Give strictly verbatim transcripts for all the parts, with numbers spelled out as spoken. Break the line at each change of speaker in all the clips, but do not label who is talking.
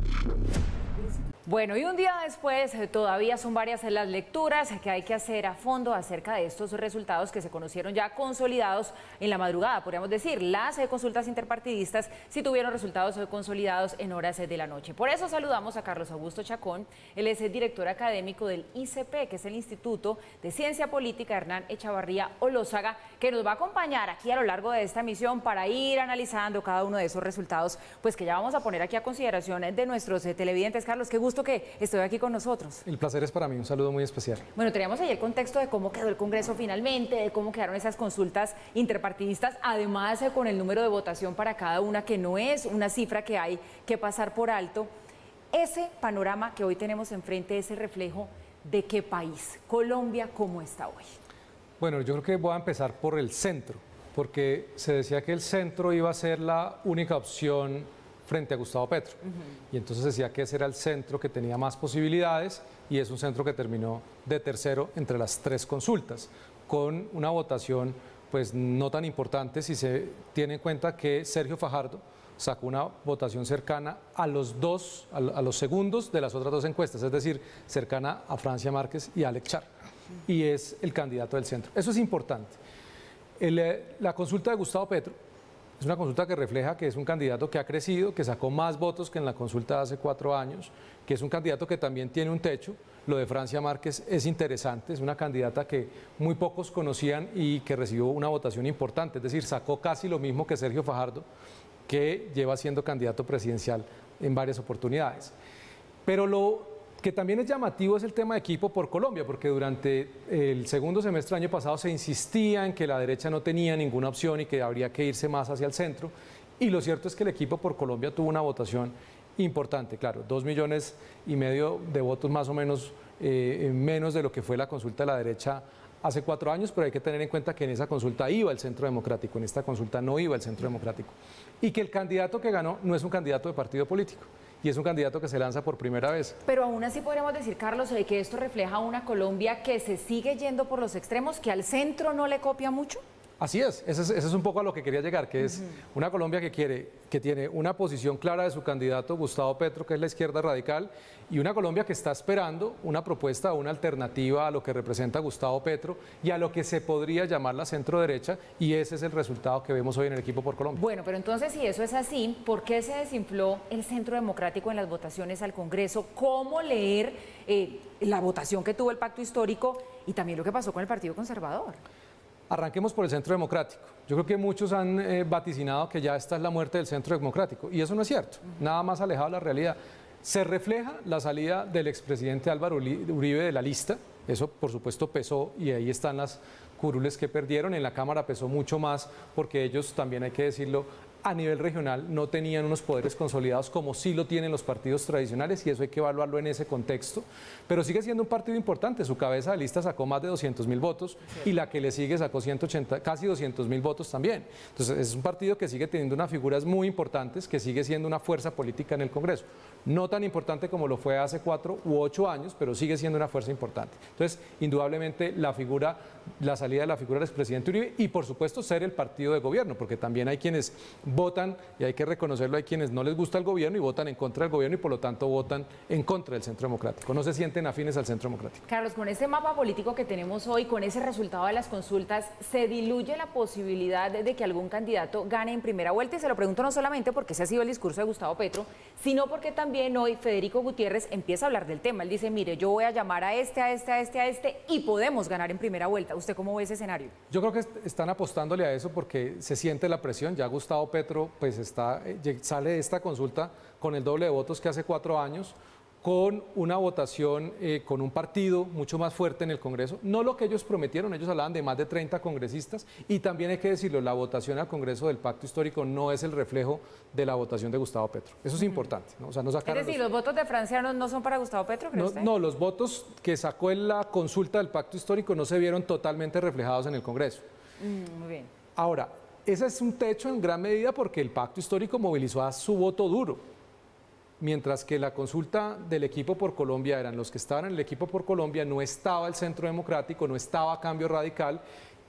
Bueno, y un día después todavía son varias las lecturas que hay que hacer a fondo acerca de estos resultados que se conocieron ya consolidados en la madrugada, podríamos decir. Las eh, consultas interpartidistas sí tuvieron resultados eh, consolidados en horas eh, de la noche. Por eso saludamos a Carlos Augusto Chacón, él es el director académico del I C P, que es el Instituto de Ciencia Política Hernán Echavarría Olózaga, que nos va a acompañar aquí a lo largo de esta emisión para ir analizando cada uno de esos resultados, pues que ya vamos a poner aquí a consideración de nuestros eh, televidentes. Carlos, qué gusto que estoy aquí con nosotros.
El placer es para mí, un saludo muy especial.
Bueno, teníamos ahí el contexto de cómo quedó el Congreso finalmente, de cómo quedaron esas consultas interpartidistas, además eh, con el número de votación para cada una, que no es una cifra que hay que pasar por alto. Ese panorama que hoy tenemos enfrente es el reflejo de qué país, Colombia, ¿cómo está hoy?
Bueno, yo creo que voy a empezar por el centro, porque se decía que el centro iba a ser la única opción frente a Gustavo Petro. Uh-huh. Y entonces decía que ese era el centro que tenía más posibilidades y es un centro que terminó de tercero entre las tres consultas, con una votación pues no tan importante si se tiene en cuenta que Sergio Fajardo sacó una votación cercana a los dos, a los segundos de las otras dos encuestas, es decir, cercana a Francia Márquez y a Alex Char, uh-huh. y es el candidato del centro. Eso es importante. El, la consulta de Gustavo Petro es una consulta que refleja que es un candidato que ha crecido, que sacó más votos que en la consulta de hace cuatro años, que es un candidato que también tiene un techo. Lo de Francia Márquez es interesante, es una candidata que muy pocos conocían y que recibió una votación importante, es decir, sacó casi lo mismo que Sergio Fajardo, que lleva siendo candidato presidencial en varias oportunidades. Pero lo que también es llamativo es el tema de equipo por Colombia, porque durante el segundo semestre del año pasado se insistía en que la derecha no tenía ninguna opción y que habría que irse más hacia el centro, y lo cierto es que el equipo por Colombia tuvo una votación importante, claro, dos millones y medio de votos más o menos, eh, menos de lo que fue la consulta de la derecha hace cuatro años, pero hay que tener en cuenta que en esa consulta iba el Centro Democrático, en esta consulta no iba el Centro Democrático, y que el candidato que ganó no es un candidato de partido político, y es un candidato que se lanza por primera vez.
Pero aún así podríamos decir, Carlos, de que esto refleja una Colombia que se sigue yendo por los extremos, que al centro no le copia mucho.
Así es, ese es, ese es un poco a lo que quería llegar, que es uh-huh. una Colombia que quiere, que tiene una posición clara de su candidato Gustavo Petro, que es la izquierda radical, y una Colombia que está esperando una propuesta, una alternativa a lo que representa Gustavo Petro y a lo que se podría llamar la centro derecha, y ese es el resultado que vemos hoy en el equipo por Colombia.
Bueno, pero entonces si eso es así, ¿por qué se desinfló el Centro Democrático en las votaciones al Congreso? ¿Cómo leer eh, la votación que tuvo el Pacto Histórico y también lo que pasó con el Partido Conservador?
Arranquemos por el Centro Democrático. Yo creo que muchos han eh, vaticinado que ya esta es la muerte del Centro Democrático, y eso no es cierto, uh-huh. nada más alejado de la realidad. Se refleja la salida del expresidente Álvaro Uribe de la lista, eso por supuesto pesó, y ahí están las curules que perdieron. En la Cámara pesó mucho más porque ellos, también hay que decirlo, a nivel regional no tenían unos poderes consolidados como sí lo tienen los partidos tradicionales, y eso hay que evaluarlo en ese contexto, pero sigue siendo un partido importante. Su cabeza de lista sacó más de doscientos mil votos, sí. y la que le sigue sacó ciento ochenta, casi doscientos mil votos también. Entonces es un partido que sigue teniendo unas figuras muy importantes, que sigue siendo una fuerza política en el Congreso, no tan importante como lo fue hace cuatro u ocho años, pero sigue siendo una fuerza importante. Entonces, indudablemente la figura, la salida de la figura del expresidente Uribe, y por supuesto ser el partido de gobierno, porque también hay quienes votan, y hay que reconocerlo, hay quienes no les gusta el gobierno y votan en contra del gobierno, y por lo tanto votan en contra del Centro Democrático, no se sienten afines al Centro Democrático.
Carlos, con este mapa político que tenemos hoy, con ese resultado de las consultas, ¿se diluye la posibilidad de, de que algún candidato gane en primera vuelta? Y se lo pregunto no solamente porque ese ha sido el discurso de Gustavo Petro, sino porque también hoy Federico Gutiérrez empieza a hablar del tema. Él dice, mire, yo voy a llamar a este, a este, a este, a este, y podemos ganar en primera vuelta. ¿Usted cómo ve ese escenario?
Yo creo que están apostándole a eso porque se siente la presión. Ya Gustavo Petro pues está, sale de esta consulta con el doble de votos que hace cuatro años, con una votación, eh, con un partido mucho más fuerte en el Congreso, no lo que ellos prometieron, ellos hablaban de más de treinta congresistas, y también hay que decirlo, la votación al Congreso del Pacto Histórico no es el reflejo de la votación de Gustavo Petro, eso es importante, ¿no? O sea, no sacar
es decir, los... los votos de Francia no, no son para Gustavo Petro, ¿cree
no,
usted?
No, los votos que sacó en la consulta del Pacto Histórico no se vieron totalmente reflejados en el Congreso.
Mm, muy bien.
Ahora, ese es un techo en gran medida porque el Pacto Histórico movilizó a su voto duro, mientras que la consulta del equipo por Colombia eran los que estaban en el equipo por Colombia, no estaba el Centro Democrático, no estaba Cambio Radical,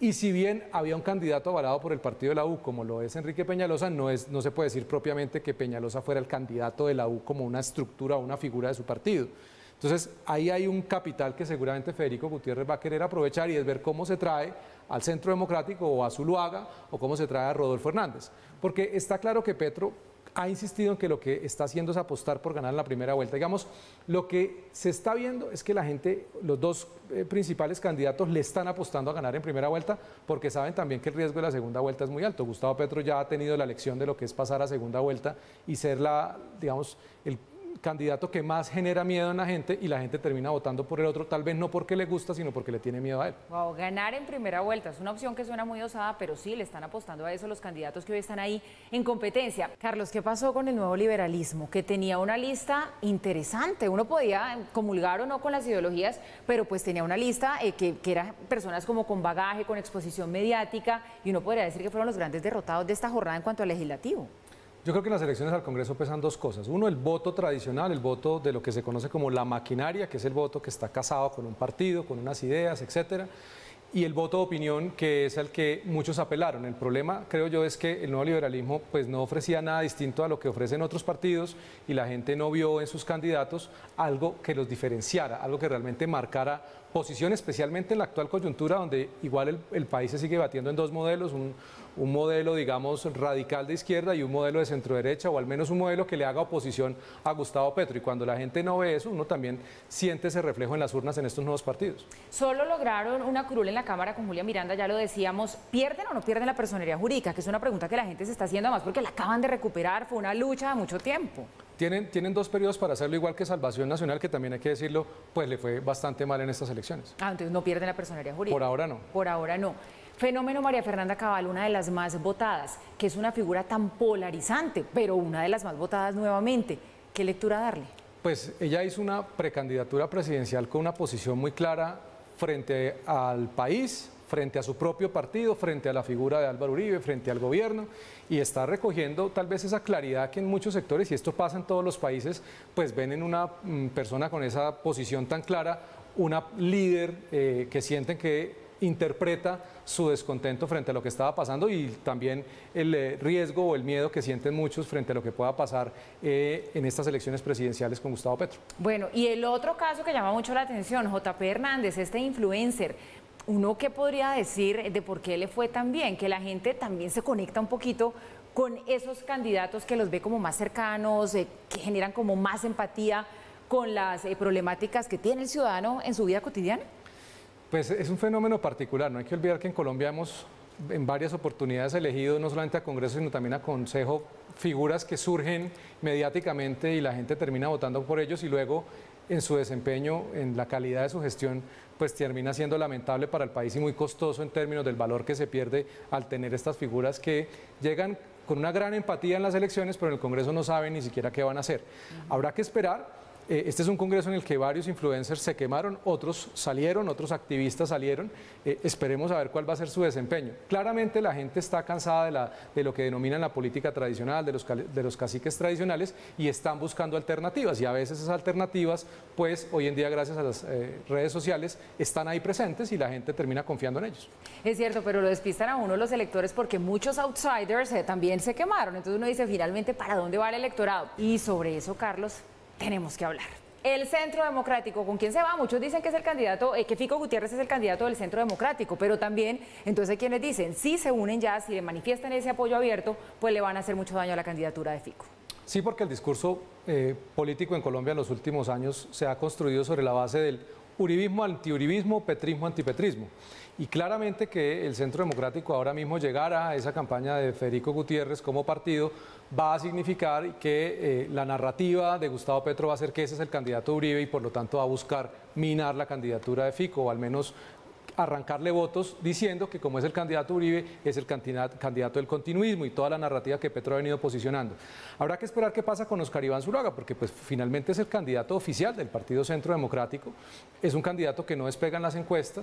Y si bien había un candidato avalado por el partido de la U, como lo es Enrique Peñalosa, no, es, no se puede decir propiamente que Peñalosa fuera el candidato de la U como una estructura o una figura de su partido. Entonces, ahí hay un capital que seguramente Federico Gutiérrez va a querer aprovechar y es ver cómo se trae al Centro Democrático o a Zuluaga o cómo se trae a Rodolfo Hernández. Porque está claro que Petro ha insistido en que lo que está haciendo es apostar por ganar en la primera vuelta. Digamos, lo que se está viendo es que la gente, los dos eh, principales candidatos le están apostando a ganar en primera vuelta porque saben también que el riesgo de la segunda vuelta es muy alto. Gustavo Petro ya ha tenido la lección de lo que es pasar a segunda vuelta y ser la, digamos, el candidato que más genera miedo en la gente y la gente termina votando por el otro, tal vez no porque le gusta, sino porque le tiene miedo a él.
Wow, ganar en primera vuelta es una opción que suena muy osada, pero sí le están apostando a eso los candidatos que hoy están ahí en competencia. Carlos, ¿qué pasó con el nuevo liberalismo? Que tenía una lista interesante, uno podía comulgar o no con las ideologías, pero pues tenía una lista eh, que, que eran personas como con bagaje, con exposición mediática, y uno podría decir que fueron los grandes derrotados de esta jornada en cuanto al legislativo.
Yo creo que en las elecciones al Congreso pesan dos cosas. Uno, el voto tradicional, el voto de lo que se conoce como la maquinaria, que es el voto que está casado con un partido, con unas ideas, etcétera. Y el voto de opinión, que es al que muchos apelaron. El problema, creo yo, es que el nuevo liberalismo pues, no ofrecía nada distinto a lo que ofrecen otros partidos y la gente no vio en sus candidatos algo que los diferenciara, algo que realmente marcara posición, especialmente en la actual coyuntura, donde igual el, el país se sigue batiendo en dos modelos, un, un modelo, digamos, radical de izquierda y un modelo de centro-derecha, o al menos un modelo que le haga oposición a Gustavo Petro. Y cuando la gente no ve eso, uno también siente ese reflejo en las urnas en estos nuevos partidos.
Solo lograron una curul en la Cámara con Julia Miranda, ya lo decíamos. ¿Pierden o no pierden la personería jurídica? Que es una pregunta que la gente se está haciendo, además porque la acaban de recuperar, fue una lucha de mucho tiempo.
Tienen, tienen dos periodos para hacerlo, igual que Salvación Nacional, que también hay que decirlo, pues le fue bastante mal en estas elecciones.
Ah, entonces no pierden la personería jurídica.
Por ahora no.
Por ahora no. Fenómeno María Fernanda Cabal, una de las más votadas, que es una figura tan polarizante, pero una de las más votadas nuevamente. ¿Qué lectura darle?
Pues ella hizo una precandidatura presidencial con una posición muy clara frente al país, frente a su propio partido, frente a la figura de Álvaro Uribe, frente al gobierno, y está recogiendo tal vez esa claridad que en muchos sectores, y esto pasa en todos los países, pues ven en una mm, persona con esa posición tan clara, una líder eh, que sienten que interpreta su descontento frente a lo que estaba pasando y también el eh, riesgo o el miedo que sienten muchos frente a lo que pueda pasar eh, en estas elecciones presidenciales con Gustavo Petro.
Bueno, y el otro caso que llama mucho la atención, J P Hernández, este influencer. ¿Uno qué podría decir de por qué le fue tan bien? Que la gente también se conecta un poquito con esos candidatos que los ve como más cercanos, eh, que generan como más empatía con las eh, problemáticas que tiene el ciudadano en su vida cotidiana.
Pues es un fenómeno particular, no hay que olvidar que en Colombia hemos en varias oportunidades elegido no solamente a Congreso, sino también a Consejo, figuras que surgen mediáticamente y la gente termina votando por ellos y luego en su desempeño, en la calidad de su gestión, pues termina siendo lamentable para el país y muy costoso en términos del valor que se pierde al tener estas figuras que llegan con una gran empatía en las elecciones, pero en el Congreso no saben ni siquiera qué van a hacer. Uh-huh. Habrá que esperar. Este es un congreso en el que varios influencers se quemaron, otros salieron, otros activistas salieron. Eh, esperemos a ver cuál va a ser su desempeño. Claramente la gente está cansada de, la, de lo que denominan la política tradicional, de los, de los caciques tradicionales y están buscando alternativas. Y a veces esas alternativas, pues hoy en día gracias a las eh, redes sociales, están ahí presentes y la gente termina confiando en ellos.
Es cierto, pero lo despistan a uno los electores porque muchos outsiders eh, también se quemaron. Entonces uno dice, finalmente, ¿para dónde va el electorado? Y sobre eso, Carlos, tenemos que hablar. El Centro Democrático, ¿con quién se va? Muchos dicen que es el candidato, eh, que Fico Gutiérrez es el candidato del Centro Democrático, pero también, entonces hay quienes dicen, si se unen ya, si le manifiestan ese apoyo abierto, pues le van a hacer mucho daño a la candidatura de Fico.
Sí, porque el discurso eh, político en Colombia en los últimos años se ha construido sobre la base del uribismo, antiuribismo, petrismo, antipetrismo. Y claramente que el Centro Democrático ahora mismo llegar a esa campaña de Federico Gutiérrez como partido va a significar que eh, la narrativa de Gustavo Petro va a ser que ese es el candidato Uribe y por lo tanto va a buscar minar la candidatura de Fico o al menos arrancarle votos diciendo que como es el candidato Uribe, es el candidato, candidato del continuismo y toda la narrativa que Petro ha venido posicionando. Habrá que esperar qué pasa con Oscar Iván Zuluaga, porque pues finalmente es el candidato oficial del Partido Centro Democrático, es un candidato que no despega en las encuestas,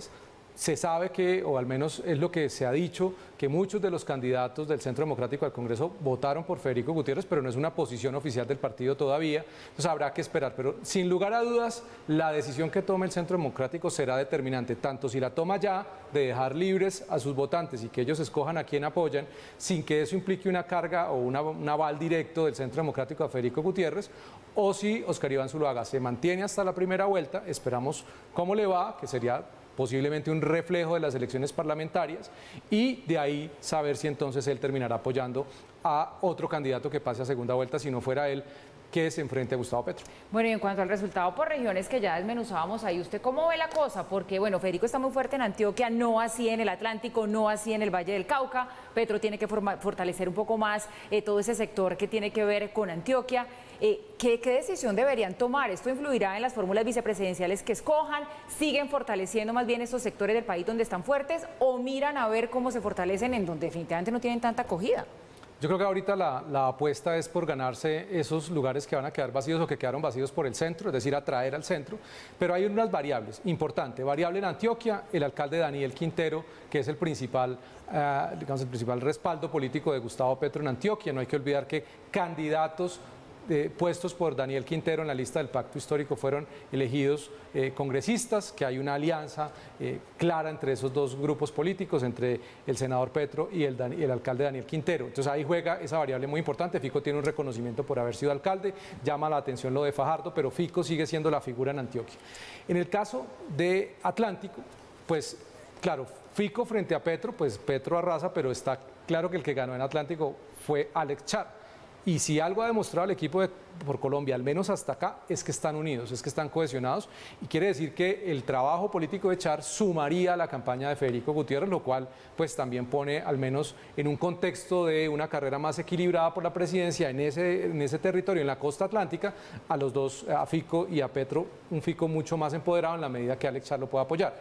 se sabe que, o al menos es lo que se ha dicho, que muchos de los candidatos del Centro Democrático al Congreso votaron por Federico Gutiérrez, pero no es una posición oficial del partido todavía, entonces habrá que esperar. Pero sin lugar a dudas, la decisión que tome el Centro Democrático será determinante, tanto si la toma ya de dejar libres a sus votantes y que ellos escojan a quién apoyan, sin que eso implique una carga o una, un aval directo del Centro Democrático a Federico Gutiérrez, o si Óscar Iván Zuluaga se mantiene hasta la primera vuelta, esperamos cómo le va, que sería posiblemente un reflejo de las elecciones parlamentarias, y de ahí saber si entonces él terminará apoyando a otro candidato que pase a segunda vuelta, si no fuera él, que se enfrente a Gustavo Petro.
Bueno, y en cuanto al resultado por regiones que ya desmenuzábamos ahí, ¿usted cómo ve la cosa? Porque, bueno, Federico está muy fuerte en Antioquia, no así en el Atlántico, no así en el Valle del Cauca. Petro tiene que forma, fortalecer un poco más eh, todo ese sector que tiene que ver con Antioquia. Eh, ¿qué, ¿Qué decisión deberían tomar? ¿Esto influirá en las fórmulas vicepresidenciales que escojan? ¿Siguen fortaleciendo más bien esos sectores del país donde están fuertes? ¿O miran a ver cómo se fortalecen en donde definitivamente no tienen tanta acogida?
Yo creo que ahorita la, la apuesta es por ganarse esos lugares que van a quedar vacíos o que quedaron vacíos por el centro, es decir, atraer al centro, pero hay unas variables, importante, variable en Antioquia, el alcalde Daniel Quintero, que es el principal, eh, digamos, el principal respaldo político de Gustavo Petro en Antioquia. No hay que olvidar que candidatos Eh, puestos por Daniel Quintero en la lista del Pacto Histórico fueron elegidos eh, congresistas, que hay una alianza eh, clara entre esos dos grupos políticos, entre el senador Petro y el, y el alcalde Daniel Quintero. Entonces ahí juega esa variable muy importante. Fico tiene un reconocimiento por haber sido alcalde, llama la atención lo de Fajardo, pero Fico sigue siendo la figura en Antioquia. En el caso de Atlántico, pues claro, Fico frente a Petro, pues Petro arrasa, pero está claro que el que ganó en Atlántico fue Alex Char. Y si algo ha demostrado el equipo de, por Colombia, al menos hasta acá, es que están unidos, es que están cohesionados, y quiere decir que el trabajo político de Char sumaría a la campaña de Federico Gutiérrez, lo cual pues también pone al menos en un contexto de una carrera más equilibrada por la presidencia en ese, en ese territorio, en la costa atlántica, a los dos, a Fico y a Petro, un Fico mucho más empoderado en la medida que Alex Char lo pueda apoyar.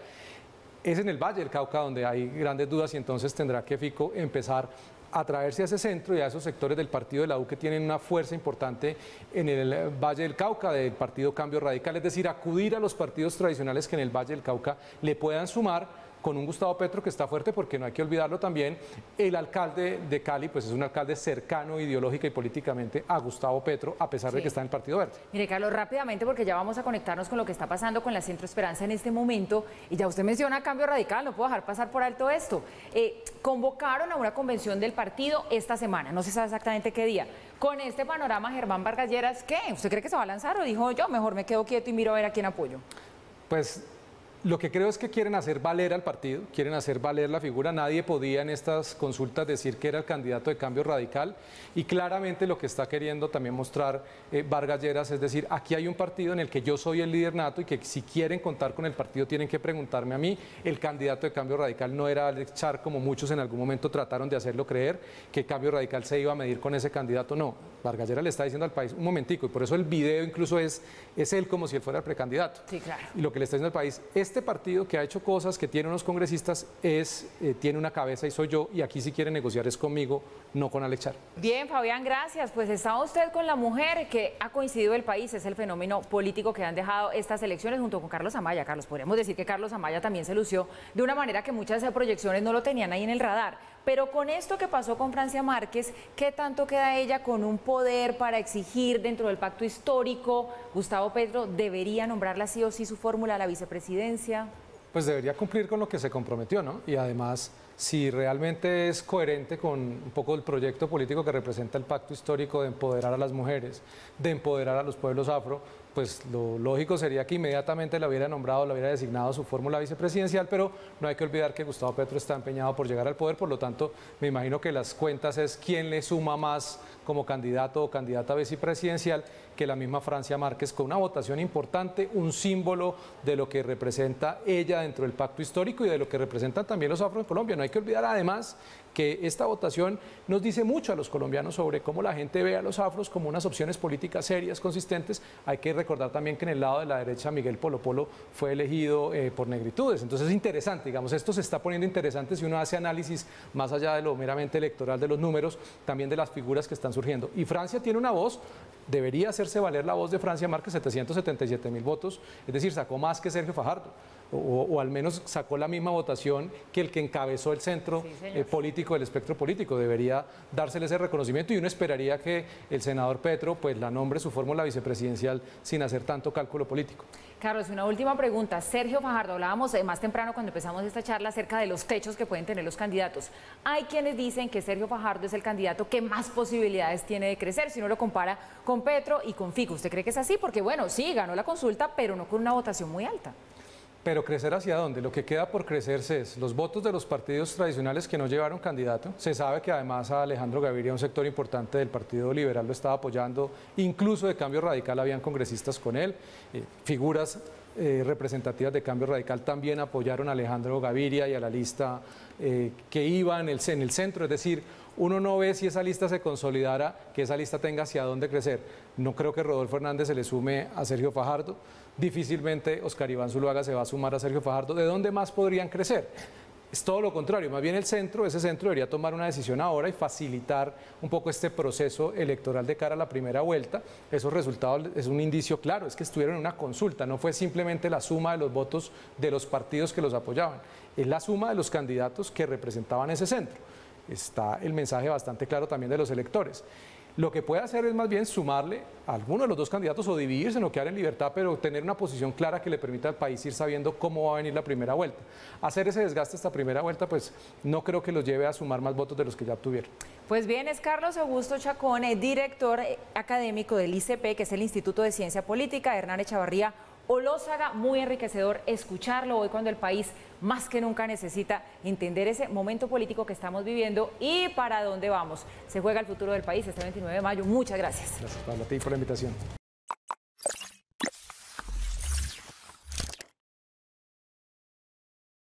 Es en el Valle del Cauca donde hay grandes dudas, y entonces tendrá que Fico empezar a traerse a ese centro y a esos sectores del partido de la U que tienen una fuerza importante en el Valle del Cauca, del partido Cambio Radical, es decir, acudir a los partidos tradicionales que en el Valle del Cauca le puedan sumar, con un Gustavo Petro que está fuerte, porque no hay que olvidarlo también, el alcalde de Cali pues es un alcalde cercano ideológica y políticamente a Gustavo Petro, a pesar sí. de que está en el Partido Verde.
Mire, Carlos, rápidamente, porque ya vamos a conectarnos con lo que está pasando con la Centro Esperanza en este momento, y ya usted menciona Cambio Radical, no puedo dejar pasar por alto esto. Eh, convocaron a una convención del partido esta semana, no se sabe exactamente qué día. Con este panorama, Germán Vargas Lleras, ¿qué? ¿Usted cree que se va a lanzar o dijo yo mejor me quedo quieto y miro a ver a quién apoyo?
Pues lo que creo es que quieren hacer valer al partido, quieren hacer valer la figura. Nadie podía en estas consultas decir que era el candidato de Cambio Radical, y claramente lo que está queriendo también mostrar eh, Vargas Lleras es decir, aquí hay un partido en el que yo soy el líder nato y que si quieren contar con el partido tienen que preguntarme a mí. El candidato de Cambio Radical no era Alex Char, como muchos en algún momento trataron de hacerlo creer, que Cambio Radical se iba a medir con ese candidato. No, Vargas Lleras le está diciendo al país, un momentico, y por eso el video incluso es, es él como si él fuera el precandidato.
Sí, claro.
Y lo que le está diciendo al país, este partido que ha hecho cosas, que tiene unos congresistas, es, eh, tiene una cabeza y soy yo, y aquí si quiere negociar es conmigo, no con Alex Char.
Bien, Fabián, gracias. Pues está usted con la mujer que ha coincidido el país, es el fenómeno político que han dejado estas elecciones junto con Carlos Amaya. Carlos, podríamos decir que Carlos Amaya también se lució de una manera que muchas de esas proyecciones no lo tenían ahí en el radar. Pero con esto que pasó con Francia Márquez, ¿qué tanto queda ella con un poder para exigir dentro del pacto histórico? Gustavo Petro debería nombrarla sí o sí su fórmula a la vicepresidencia.
Pues debería cumplir con lo que se comprometió, ¿no? Y además, si realmente es coherente con un poco el proyecto político que representa el pacto histórico de empoderar a las mujeres, de empoderar a los pueblos afro, pues lo lógico sería que inmediatamente la hubiera nombrado, la hubiera designado su fórmula vicepresidencial, pero no hay que olvidar que Gustavo Petro está empeñado por llegar al poder, por lo tanto, me imagino que las cuentas es quién le suma más como candidato o candidata vicepresidencial que la misma Francia Márquez, con una votación importante, un símbolo de lo que representa ella dentro del pacto histórico y de lo que representan también los afro en Colombia. No hay que olvidar además que esta votación nos dice mucho a los colombianos sobre cómo la gente ve a los afros como unas opciones políticas serias, consistentes. Hay que recordar también que en el lado de la derecha Miguel Polo Polo fue elegido eh, por negritudes. Entonces es interesante, digamos, esto se está poniendo interesante si uno hace análisis más allá de lo meramente electoral, de los números, también de las figuras que están surgiendo. Y Francia tiene una voz, debería hacerse valer la voz de Francia Márquez, setecientos setenta y siete mil votos, es decir, sacó más que Sergio Fajardo. o, o al menos sacó la misma votación que el que encabezó el centro
sí,
eh, político del espectro político. Debería dársele ese reconocimiento y uno esperaría que el senador Petro pues la nombre su fórmula vicepresidencial sin hacer tanto cálculo político.
Carlos, una última pregunta. Sergio Fajardo, hablábamos más temprano cuando empezamos esta charla acerca de los techos que pueden tener los candidatos. Hay quienes dicen que Sergio Fajardo es el candidato que más posibilidades tiene de crecer si uno lo compara con Petro y con Fico. ¿Usted cree que es así? Porque bueno, sí, ganó la consulta, pero no con una votación muy alta.
Pero crecer hacia dónde? Lo que queda por crecerse es los votos de los partidos tradicionales que no llevaron candidato. Se sabe que además a Alejandro Gaviria, un sector importante del Partido Liberal, lo estaba apoyando, incluso de Cambio Radical habían congresistas con él, eh, figuras eh, representativas de Cambio Radical también apoyaron a Alejandro Gaviria y a la lista eh, que iba en el, en el centro, es decir, uno no ve si esa lista se consolidara, que esa lista tenga hacia dónde crecer. No creo que Rodolfo Hernández se le sume a Sergio Fajardo, difícilmente Oscar Iván Zuluaga se va a sumar a Sergio Fajardo. ¿De dónde más podrían crecer? Es todo lo contrario, más bien el centro, ese centro debería tomar una decisión ahora y facilitar un poco este proceso electoral de cara a la primera vuelta. Esos resultados es un indicio claro, es que estuvieron en una consulta, no fue simplemente la suma de los votos de los partidos que los apoyaban, es la suma de los candidatos que representaban ese centro. Está el mensaje bastante claro también de los electores. Lo que puede hacer es más bien sumarle a alguno de los dos candidatos o dividirse, no quedar en libertad, pero tener una posición clara que le permita al país ir sabiendo cómo va a venir la primera vuelta. Hacer ese desgaste esta primera vuelta, pues no creo que los lleve a sumar más votos de los que ya obtuvieron.
Pues bien, es Carlos Augusto Chacón, director académico del I C P, que es el Instituto de Ciencia Política, Hernán Echavarría Olózaga. Muy enriquecedor escucharlo hoy cuando el país más que nunca necesita entender ese momento político que estamos viviendo y para dónde vamos. Se juega el futuro del país este veintinueve de mayo. Muchas gracias.
Gracias, Pablo, a ti por la invitación.